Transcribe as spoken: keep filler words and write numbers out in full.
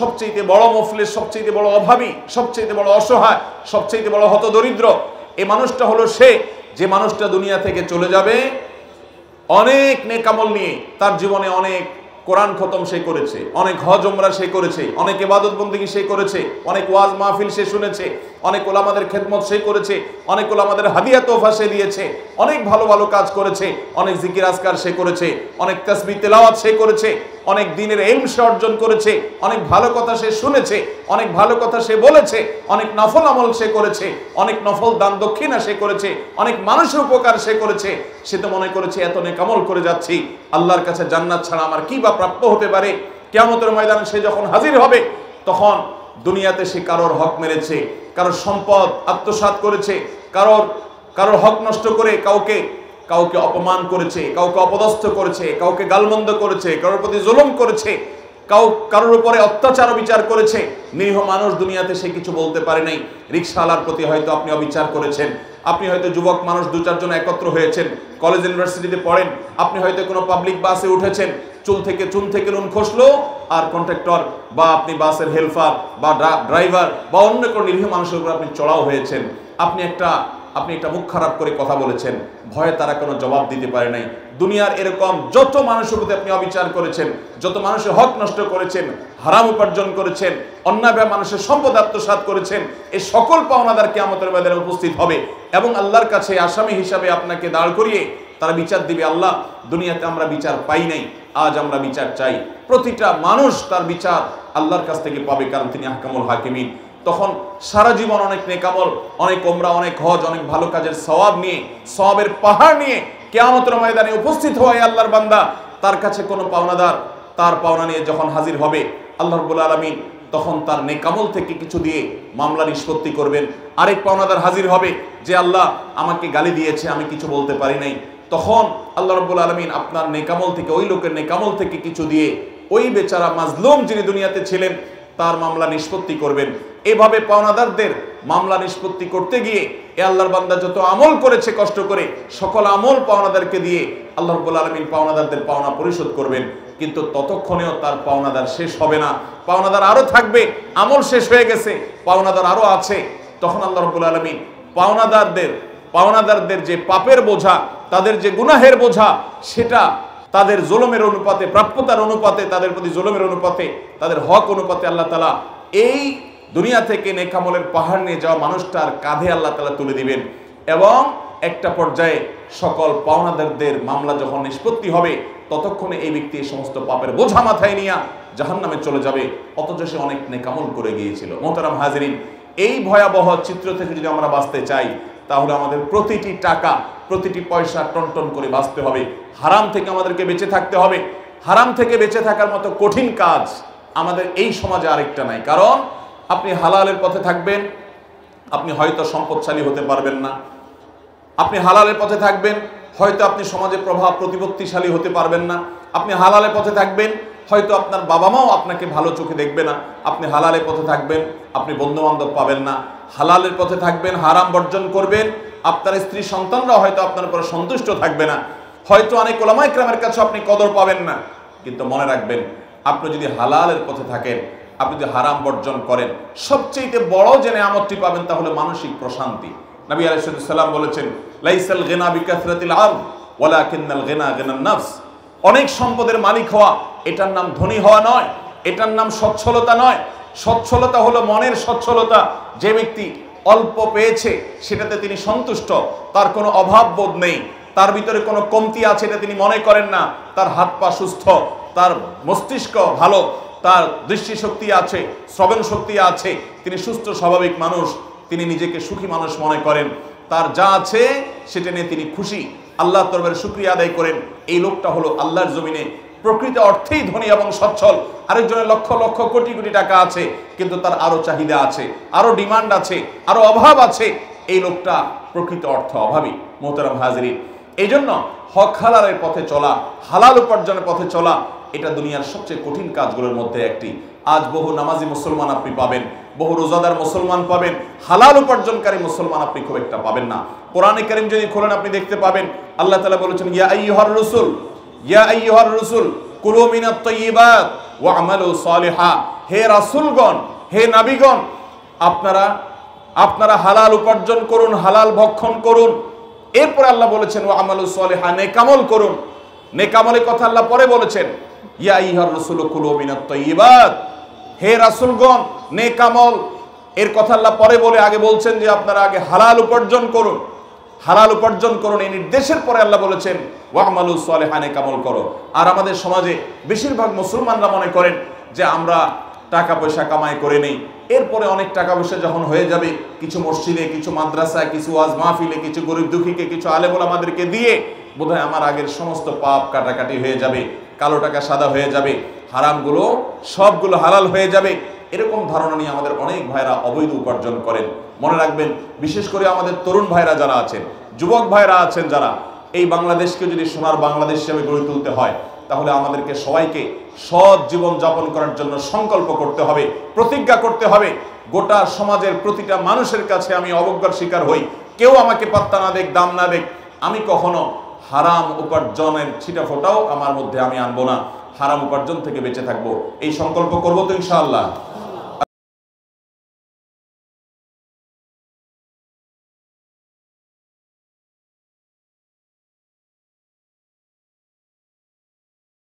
সবচেয়ে বড় মুফলিস, সবচেয়ে বড় অভাবী, সবচেয়ে বড় অসহায়, সবচেয়ে বড় হতদরিদ্র এই মানুষটা হলো সে যে মানুষটা দুনিয়া থেকে চলে যাবে অনেক নেক আমল নিয়ে। তার জীবনে অনেক কোরআন খতম সে করেছে, অনেক হজ উমরা সে করেছে, অনেক ইবাদত বন্দেগী সে করেছে, অনেক ওয়াজ মাহফিল সে শুনেছে, অনেক ওলামাদের খেদমত সে করেছে, অনেক ওলামাদের হাদিয়া তোহফা সে দিয়েছে, অনেক ভালো ভালো কাজ করেছে, অনেক জিকির আজকার সে করেছে, অনেক তাসবিহ তেলাওয়াত সে করেছে, অনেক দিনের ইলম সে অর্জন করেছে, অনেক ভালো কথা সে শুনেছে, অনেক ভালো কথা সে বলেছে, অনেক নফল আমল সে করেছে, অনেক নফল দান দক্ষিণা সে করেছে, অনেক মানুষের উপকার সে করেছে। সে তো মনে করেছে এত নেক আমল করে যাচ্ছি, আল্লাহর কাছে জান্নাত ছাড়া আমার কি বা প্রাপ্য হতে পারে। কিয়ামতের ময়দানে সে যখন হাজির হবে তখন দুনিয়াতে সে কারোর হক মেরেছে, কারোর সম্পদ আত্মসাৎ করেছে, কারোর কারোর হক নষ্ট করে কাউকে কাউকে অপমান করেছে, কাউকে অপদস্থ করেছে, কাউকে গালমন্দ করেছে, কারোর প্রতি জুলুম করেছে, কাউ কারোর উপরে অত্যাচার বিচার করেছে। নিরীহ মানুষ দুনিয়াতে সে কিছু বলতে পারে নাই। রিকশাওয়ালার প্রতি হয়তো আপনি অবিচার করেছেন, আপনি হয়তো যুবক মানুষ দু চারজন একত্র হয়েছেন, কলেজ ইউনিভার্সিটিতে পড়েন, আপনি হয়তো কোনো পাবলিক বাসে উঠেছেন, চুল থেকে চুন থেকে নুন খসলো আর কন্ট্রাক্টর বা আপনি বাসের হেল্পার বা ড্রাইভার বা অন্য কোনো নিরীহ মানুষের উপর আপনি চড়াও হয়েছেন। আপনি একটা আপনি একটা মুখ খারাপ করে কথা বলেছেন, ভয়ে তারা কোনো জবাব দিতে পারে নাই। দুনিয়ার এরকম যত মানুষের প্রতি আপনি অবিচার করেছেন, যত মানুষের হক নষ্ট করেছেন, হারাম উপার্জন করেছেন, অন্যায়ভাবে মানুষের সম্পদ আত্মসাৎ করেছেন, এই সকল পাওনাদার কিয়ামতের ময়দানে উপস্থিত হবে এবং আল্লাহর কাছে আসামি হিসাবে আপনাকে দাঁড় করিয়ে তারা বিচার দিবে। আল্লাহ, দুনিয়াতে আমরা বিচার পাই নাই, আজ আমরা বিচার চাই। প্রতিটা মানুষ তার বিচার আল্লাহর কাছ থেকে পাবে, কারণ তিনি আহকামুল হাকিমিন। তখন সারা জীবন অনেক নেকামল, অনেক ওমরা, অনেক হজ, অনেক ভালো কাজের সওয়াব নিয়ে, সওয়াবের পাহাড় নিয়ে কিয়ামতের ময়দানে উপস্থিত হয় আল্লাহর বান্দা। তার কাছে কোনো পাওনাদার তার পাওনা নিয়ে যখন হাজির হবে, আল্লাহ রাব্বুল আলামিন তখন তার নেকামল থেকে কিছু দিয়ে মামলা নিষ্পত্তি করবেন। আরেক পাওনাদার হাজির হবে যে আল্লাহ আমাকে গালি দিয়েছে, আমি কিছু বলতে পারি নাই। তখন আল্লাহ রাব্বুল আলামিন আপনার নেকামল থেকে, ওই লোকের নেকামল থেকে কিছু দিয়ে ওই বেচারা মাজলুম যিনি দুনিয়াতে ছিলেন তার মামলা নিষ্পত্তি করবেন। এভাবে পাওনাদারদের মামলা নিষ্পত্তি করতে গিয়ে এ আল্লাহর বান্দা যত আমল করেছে কষ্ট করে, সকল আমল পাওনাদারকে দিয়ে আল্লাহ রাব্বুল আলামিন পাওনাদারদের পাওনা পরিশোধ করবেন। কিন্তু ততক্ষণেও তার পাওনাদার শেষ হবে না, পাওনাদার আরো থাকবে। আমল শেষ হয়ে গেছে, পাওনাদার আরো আছে। তখন আল্লাহ রাব্বুল আলামিন পাওনাদারদের পাওনাদারদের যে পাপের বোঝা, তাদের যে গুনাহের বোঝা, সেটা তাদের জুলুমের অনুপাতে, প্রাপ্যতার অনুপাতে, তাদের প্রতি জুলুমের অনুপাতে, তাদের হক অনুপাতে আল্লাহ তাআলা এই দুনিয়া থেকে নেক আমলের পাহাড় নিয়ে যাওয়া মানুষটার কাঁধে আল্লাহ তাআলা তুলে দিবেন। এবং একটা পর্যায়ে সকল পাওনাদারদের মামলা যখন নিষ্পত্তি হবে, ততক্ষণে এই ব্যক্তি এই সমস্ত পাপের বোঝা মাথায় নিয়ে জাহান্নামে চলে যাবে, অথচ সে অনেক নেক আমল করে গিয়েছিল। মোহতারাম হাজিরিন, এই ভয়াবহ চিত্র থেকে যদি আমরা বাঁচতে চাই, তাহলে আমাদের প্রতিটি টাকা, প্রতিটি পয়সা টনটন করে বাঁচতে হবে। হারাম থেকে আমাদেরকে বেঁচে থাকতে হবে। হারাম থেকে বেঁচে থাকার মতো কঠিন কাজ আমাদের এই সমাজে আরেকটা নাই। কারণ আপনি হালালের পথে থাকবেন, আপনি হয়তো সম্পদশালী হতে পারবেন না। আপনি হালালের পথে থাকবেন, হয়তো আপনি সমাজে প্রভাব প্রতিপত্তিশালী হতে পারবেন না। আপনি হালালের পথে থাকবেন, হয়তো আপনার বাবা মাও আপনাকে ভালো চোখে দেখবে না। আপনি হালালের পথে থাকবেন, আপনি বন্ধু বান্ধব পাবেন না। হালালের পথে থাকবেন, হারাম বর্জন করবেন, আপনার স্ত্রী সন্তানরা হয়তো আপনার উপর সন্তুষ্ট থাকবে না। হয়তো অনেক ওলামা ইকরামের কাছে আপনি কদর পাবেন না। কিন্তু মনে রাখবেন, আপনি যদি হালালের পথে থাকেন, আপনি যদি হারাম বর্জন করেন, সবচেয়ে বড় যে নেয়ামতটি পাবেন তা হলো মানসিক প্রশান্তি। নবী আলাইহিস সালাম বলেছেন, লাইসাল গিনা বিকাসরাতিল আরদ ওয়ালাকিন্নাল গিনা গিনান নাফস। অনেক সম্পদের মালিক হওয়া এটার নাম ধনী হওয়া নয়, এটার নাম সচ্ছলতা নয়। সচ্ছলতা হলো মনের সচ্ছলতা। যে ব্যক্তি অল্প পেয়েছে সেটাতে তিনি সন্তুষ্ট, তার কোনো অভাব বোধ নেই, তার ভিতরে কোনো কমতি আছে এটা তিনি মনে করেন না, তার হাত পা সুস্থ, তার মস্তিষ্ক ভালো, তার দৃষ্টিশক্তি আছে, শ্রবণ শক্তি আছে, তিনি সুস্থ স্বাভাবিক মানুষ, তিনি নিজেকে সুখী মানুষ মনে করেন, তার যা আছে সেটা নিয়ে তিনি খুশি, আল্লাহর দরবারে শুকরিয়া আদায় করেন। এই লোকটা হলো আল্লাহর জমিনে প্রকৃত অর্থেই ধনী এবং সচ্ছল। আরেকজনের লক্ষ লক্ষ কোটি কোটি টাকা আছে, কিন্তু তার আরো চাহিদা আছে, আরো ডিমান্ড আছে, আরো অভাব আছে। এই লোকটা প্রকৃত অর্থ অভাবী। মোহতারাম হাজিরিন, এই জন্য হক হালালের পথে চলা, হালাল উপার্জনের পথে চলা, এটা দুনিয়ার সবচেয়ে কঠিন কাজগুলোর মধ্যে একটি। আজ বহু নামাজি মুসলমান আপনি পাবেন, বহু রোজাদার মুসলমান পাবেন, হালাল উপার্জনকারী মুসলমান আপনি খুব একটা পাবেন না। কোরআনে কারীম যদি খোলেন আপনি দেখতে পাবেন আল্লাহ তাআলা বলেছেন, ইয়া আইয়ুহার রাসূল ইয়া আইয়ুহার রাসূল কুলু মিনাত তাইয়্যিবাত ওয়া আমালু সালিহা। হে রাসূলগণ, হে নবীগণ, আপনারা আপনারা হালাল উপার্জন করুন, হালাল ভক্ষণ করুন। এরপরে আল্লাহ বলেছেন ওয়া আমালু সলিহা, নেকামল করুন। নেকামলের কথা আল্লাহ পরে বলেছেন ইয়া আইয়ুহার রাসূলু কুলু মিনাত তাইয়্যিবাত, হে রাসূলগণ নেকামল এর কথা আল্লাহ পরে বলে আগে বলছেন যে আপনারা আগে হালাল উপার্জন করুন, হালাল উপার্জন করুন। এই নির্দেশের পরে আল্লাহ বলেছেন ওয়া আমালু সলিহা, নেকামল করো। আর আমাদের সমাজে বেশিরভাগ মুসলমানরা মনে করেন যে আমরা টাকা পয়সা কামাই করে নেই, এরপরে অনেক টাকা পয়সা যখন হয়ে যাবে কিছু মসজিদে, কিছু মাদ্রাসায়, কিছু ওয়াজ মাহফিলে, কিছু গরিব দুঃখীকে, কিছু আলেম ওলামাদেরকে দিয়ে বোধহয় আমার আগের সমস্ত পাপ কাটাকাটি হয়ে যাবে, কালো টাকা সাদা হয়ে যাবে, হারামগুলো সবগুলো হালাল হয়ে যাবে। এরকম ধারণা নিয়ে আমাদের অনেক ভাইরা অবৈধ উপার্জন করেন। মনে রাখবেন, বিশেষ করে আমাদের তরুণ ভাইরা যারা আছেন, যুবক ভাইরা আছেন যারা, এই বাংলাদেশকে যদি সোনার বাংলাদেশ হিসেবে গড়ে তুলতে হয় তাহলে আমাদেরকে সবাইকে সৎ জীবন যাপন করার জন্য সংকল্প করতে হবে, প্রতিজ্ঞা করতে হবে। গোটা সমাজের প্রতিটা মানুষের কাছে আমি অবজ্ঞার শিকার হই, কেউ আমাকে পাত্তা না দেখ, দাম না দেখ, আমি কখনো হারাম উপার্জনের ছিটা ফোটাও আমার মধ্যে আমি আনবো না, হারাম উপার্জন থেকে বেঁচে থাকবো। এই সংকল্প করবো তো ইনশাআল্লাহ।